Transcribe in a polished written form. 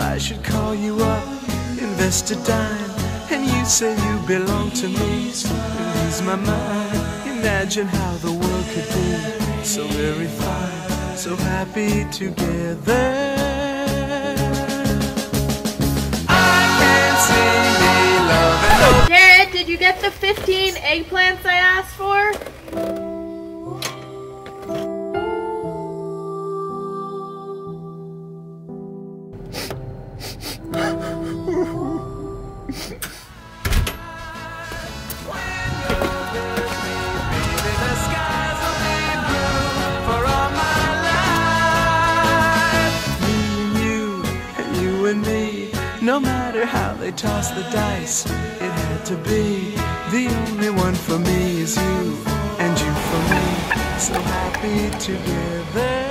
I should call you up, invest a dime, and you say you belong to me, lose my mind. Imagine how the world could be so very fine, so happy together. I can't see me loving. Jared, did you get the 15 eggplants I asked for? No matter how they toss the dice, it had to be. The only one for me is you, and you for me, so happy together.